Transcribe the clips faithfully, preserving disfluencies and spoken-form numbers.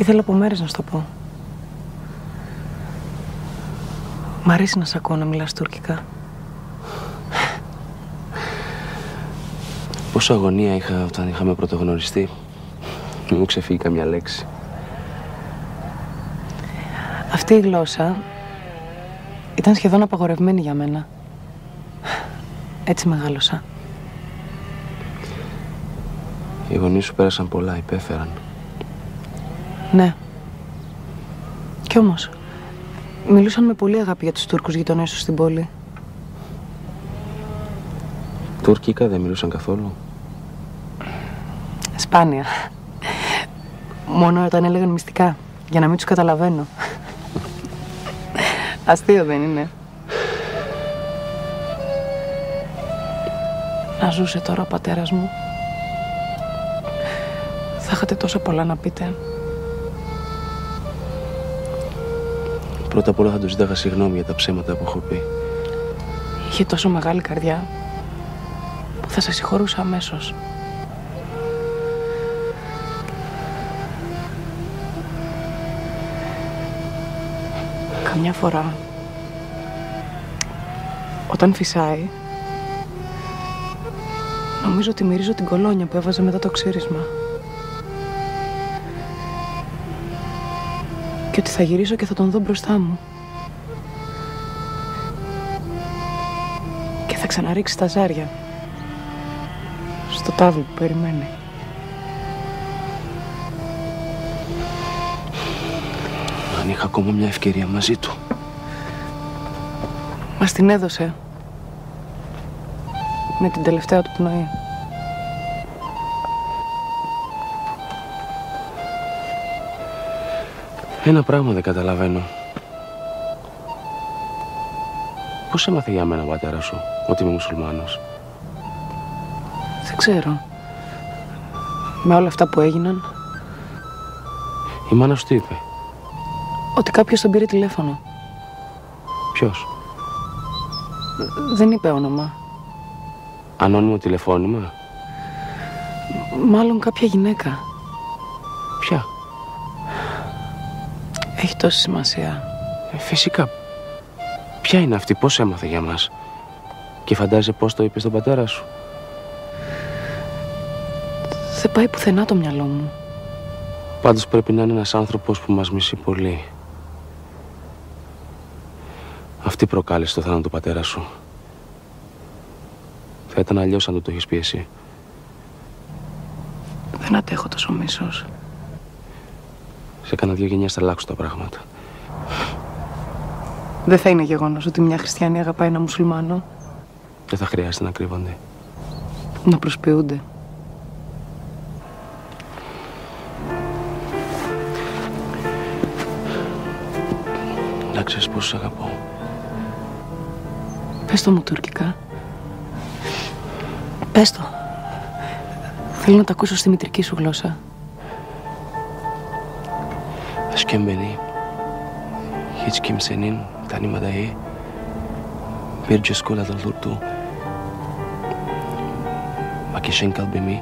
Ήθελα από μέρες να σου το πω. Μ' αρέσει να σ' ακούω να μιλάς τουρκικά. Πόσο αγωνία είχα όταν είχαμε πρωτογνωριστεί. Μην μου ξεφύγει καμιά λέξη. Αυτή η γλώσσα ήταν σχεδόν απαγορευμένη για μένα. Έτσι μεγάλωσα. Οι γονείς σου πέρασαν πολλά, υπέφεραν. Ναι. Κι όμως, μιλούσαν με πολύ αγάπη για τους Τούρκους γειτονές τους στην πόλη. Τουρκικά δεν μιλούσαν καθόλου. Σπάνια. Μόνο όταν έλεγαν μυστικά, για να μην τους καταλαβαίνω. Αστείο δεν είναι? Να ζούσε τώρα ο πατέρας μου. Θα είχατε τόσα πολλά να πείτε. Πρώτα απ' όλα θα του ζήταγα συγγνώμη για τα ψέματα που έχω πει. Είχε τόσο μεγάλη καρδιά που θα σε συγχωρούσα αμέσως. Καμιά φορά, όταν φυσάει, νομίζω ότι μυρίζω την κολόνια που έβαζε μετά το ξύρισμα. Και ότι θα γυρίσω και θα τον δω μπροστά μου. Και θα ξαναρίξει τα ζάρια στο τάβλο που περιμένει. Αν είχα ακόμα μια ευκαιρία μαζί του. Μας την έδωσε με την τελευταία του πνοή. Ένα πράγμα δεν καταλαβαίνω. Πώς έμαθε για μένα ο πατέρας σου ότι είμαι μουσουλμάνος? Δεν ξέρω. Με όλα αυτά που έγιναν. Η μάνα σου τι είπε? Ότι κάποιος τον πήρε τηλέφωνο. Ποιος? Δεν είπε όνομα. Ανώνυμο τηλεφώνημα? Μάλλον κάποια γυναίκα. Ποια? Έχει τόση σημασία. Ε, φυσικά. Ποια είναι αυτή, πώς έμαθε για μας? Και φαντάζεσαι πώς το είπε στον πατέρα σου? Δεν πάει πουθενά το μυαλό μου. Πάντως πρέπει να είναι ένας άνθρωπος που μας μισεί πολύ. Αυτή προκάλεσε το θάνατο του πατέρα σου. Θα ήταν αλλιώς αν το το έχεις πει εσύ. Δεν αντέχω τόσο μίσος. Σε κάνα δύο γενιές θα αλλάξουν τα πράγματα. Δεν θα είναι γεγονός ότι μια χριστιανή αγαπάει ένα μουσουλμάνο. Δεν θα χρειάζεται να κρύβονται. Να προσποιούνται. Να ξέρεις πόσο σ' αγαπώ. Πες το μου τουρκικά. Πες το. Θέλω να το ακούσω στη μητρική σου γλώσσα. Aşkım beni hiç kimsenin tanımadığı bir coşkuyla doldurdu. Bakışın kalbimi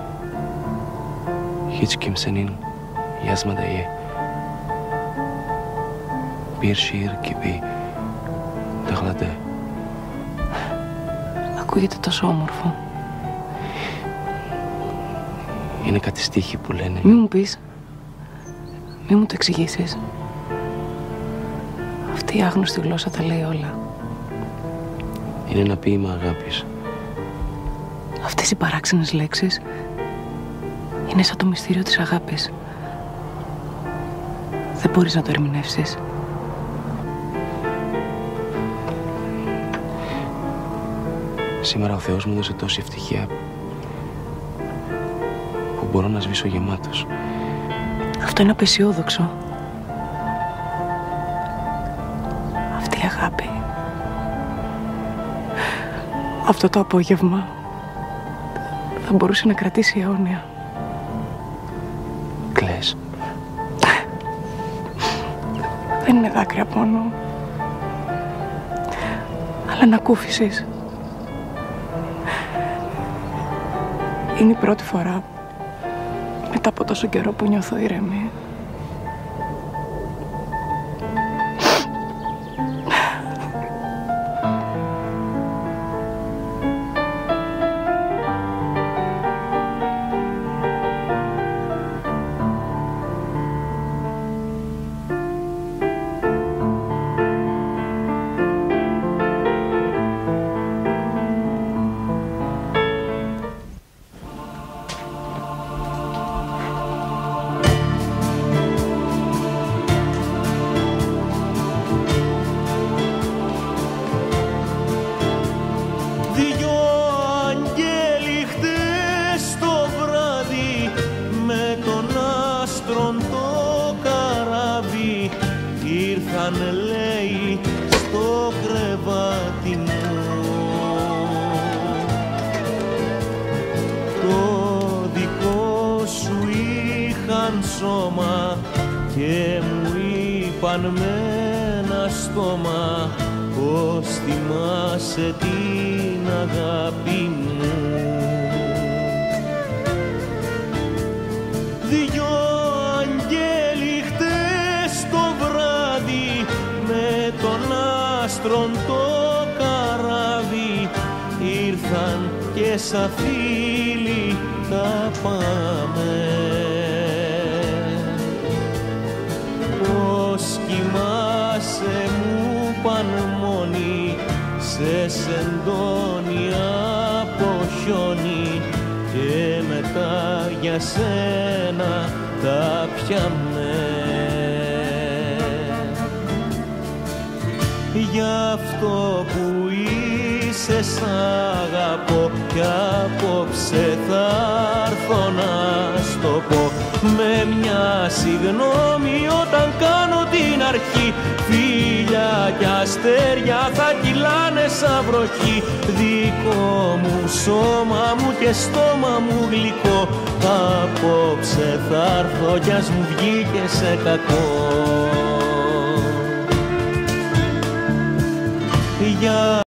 hiç kimsenin yazmadığı bir şiir gibi dağladı. Ακούγεται τόσο όμορφο. Είναι κάτι στίχοι που λένε. Μη μου πεις. Μη μου το εξηγήσεις. Αυτή η άγνωστη γλώσσα τα λέει όλα. Είναι ένα ποίημα αγάπης. Αυτές οι παράξενες λέξεις είναι σαν το μυστήριο της αγάπης. Δεν μπορείς να το ερμηνεύσεις. Σήμερα ο Θεός μου έδωσε τόση ευτυχία που μπορώ να σβήσω γεμάτος. Αυτό είναι απεσιόδοξο. Αυτή η αγάπη. Αυτό το απόγευμα θα μπορούσε να κρατήσει αιώνια. Κλαις. Δεν είναι δάκρυα μόνο. Αλλά ανακούφισης. Είναι η πρώτη φορά μετά από τόσο καιρό που νιώθω ήρεμη. ήρθαν λέει στο κρεβάτι μου. Το δικό σου είχαν σώμα και μου είπαν με ένα στόμα πως θυμάσαι την αγάπη μου. Δυο αγγέλοι χτες το βράδυ με τον άστρον το καράβι ήρθαν και σαν φίλοι τα πάμε. Πως κοιμάσαι μου παν μόνοι σε σεντόνι από χιόνι και μετά για σένα τα πιάμε. Γι' αυτό που είσαι σ' αγαπώ κι απόψε θα έρθω να στο πω με μια συγγνώμη όταν κάνω την αρχή. Φίλια κι αστέρια θα κυλάνε σαν βροχή. Δικό μου σώμα μου και στόμα μου γλυκό απόψε θα έρθω κι ας μου βγει και σε κακό. Για